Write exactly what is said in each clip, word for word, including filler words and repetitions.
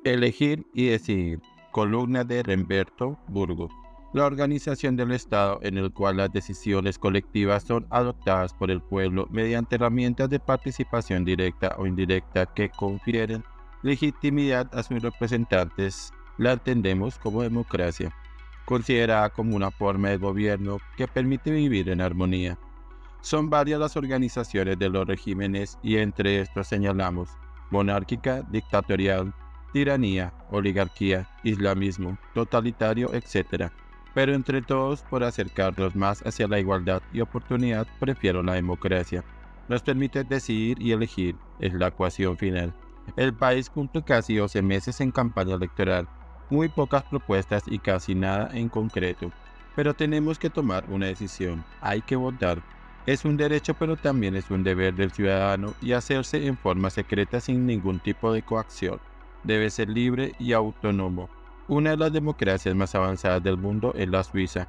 Elegir y decidir. Columna de Remberto Burgos. La organización del Estado en el cual las decisiones colectivas son adoptadas por el pueblo mediante herramientas de participación directa o indirecta que confieren legitimidad a sus representantes, la entendemos como democracia, considerada como una forma de gobierno que permite vivir en armonía. Son varias las organizaciones de los regímenes y entre estos señalamos monárquica, dictatorial, tiranía, oligarquía, islamismo, totalitario, etcétera. Pero entre todos, por acercarnos más hacia la igualdad y oportunidad, prefiero la democracia. Nos permite decidir y elegir, es la ecuación final. El país cumple casi doce meses en campaña electoral, muy pocas propuestas y casi nada en concreto. Pero tenemos que tomar una decisión, hay que votar. Es un derecho pero también es un deber del ciudadano y hacerse en forma secreta sin ningún tipo de coacción. Debe ser libre y autónomo. Una de las democracias más avanzadas del mundo es la Suiza.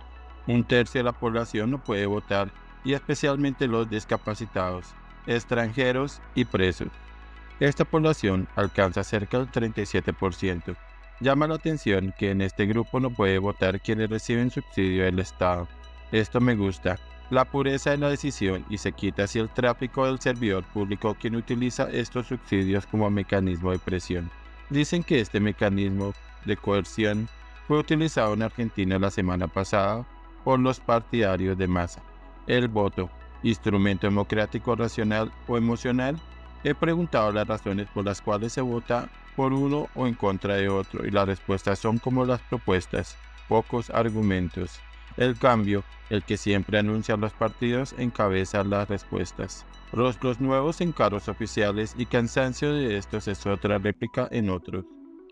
Un tercio de la población no puede votar y especialmente los discapacitados, extranjeros y presos. Esta población alcanza cerca del treinta y siete por ciento. Llama la atención que en este grupo no puede votar quienes reciben subsidio del Estado. Esto me gusta. La pureza de la decisión y se quita así el tráfico del servidor público quien utiliza estos subsidios como mecanismo de presión. Dicen que este mecanismo de coerción fue utilizado en Argentina la semana pasada por los partidarios de Massa. El voto, instrumento democrático racional o emocional. He preguntado las razones por las cuales se vota por uno o en contra de otro y las respuestas son como las propuestas, pocos argumentos. El cambio, el que siempre anuncian los partidos, encabeza las respuestas. Rostros nuevos en cargos oficiales y cansancio de estos es otra réplica en otros.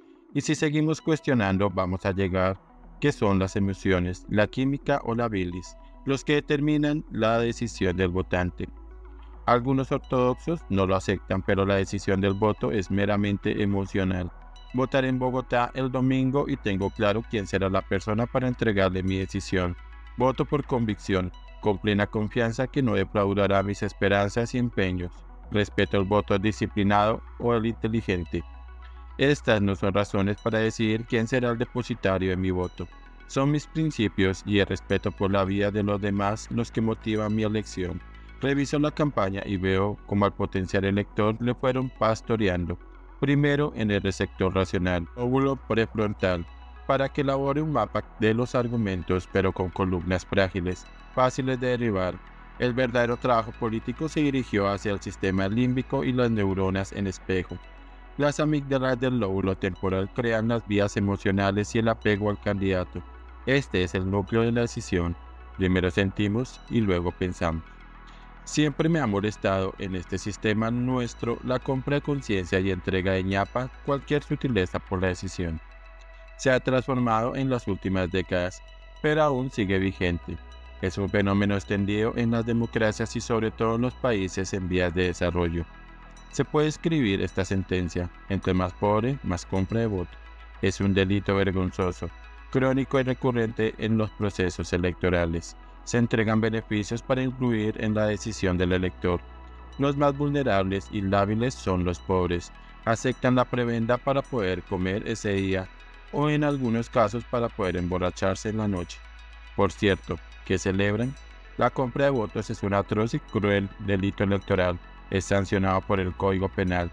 Y si seguimos cuestionando, vamos a llegar ¿qué son las emociones, la química o la bilis? Los que determinan la decisión del votante. Algunos ortodoxos no lo aceptan, pero la decisión del voto es meramente emocional. Votaré en Bogotá el domingo y tengo claro quién será la persona para entregarle mi decisión. Voto por convicción, con plena confianza que no defraudará mis esperanzas y empeños. Respeto el voto disciplinado o el inteligente. Estas no son razones para decidir quién será el depositario de mi voto. Son mis principios y el respeto por la vida de los demás los que motivan mi elección. Reviso la campaña y veo cómo al potencial elector le fueron pastoreando. Primero en el receptor racional, óvulo prefrontal, para que elabore un mapa de los argumentos pero con columnas frágiles, fáciles de derribar. El verdadero trabajo político se dirigió hacia el sistema límbico y las neuronas en espejo. Las amígdalas del lóbulo temporal crean las vías emocionales y el apego al candidato. Este es el núcleo de la decisión. Primero sentimos y luego pensamos. Siempre me ha molestado en este sistema nuestro la compra de conciencia y entrega de ñapa cualquier sutileza por la decisión. Se ha transformado en las últimas décadas, pero aún sigue vigente. Es un fenómeno extendido en las democracias y sobre todo en los países en vías de desarrollo. Se puede escribir esta sentencia: entre más pobre, más compra de voto. Es un delito vergonzoso, crónico y recurrente en los procesos electorales. Se entregan beneficios para influir en la decisión del elector. Los más vulnerables y lábiles son los pobres. Aceptan la prebenda para poder comer ese día o en algunos casos para poder emborracharse en la noche. Por cierto, ¿qué celebran? La compra de votos es un atroz y cruel delito electoral. Es sancionado por el Código Penal.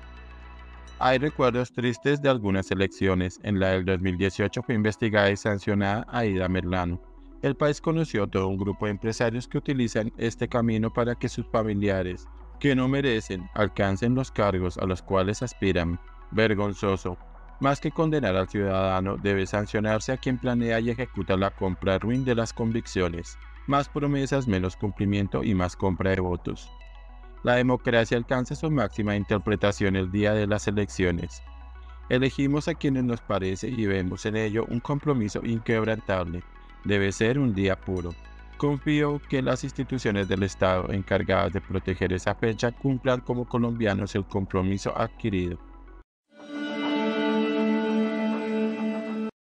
Hay recuerdos tristes de algunas elecciones. En la del dos mil dieciocho fue investigada y sancionada Aida Merlano. El país conoció todo un grupo de empresarios que utilizan este camino para que sus familiares, que no merecen, alcancen los cargos a los cuales aspiran. Vergonzoso. Más que condenar al ciudadano, debe sancionarse a quien planea y ejecuta la compra ruin de las convicciones. Más promesas, menos cumplimiento y más compra de votos. La democracia alcanza su máxima interpretación el día de las elecciones. Elegimos a quienes nos parece y vemos en ello un compromiso inquebrantable. Debe ser un día puro. Confío que las instituciones del Estado encargadas de proteger esa fecha cumplan como colombianos el compromiso adquirido.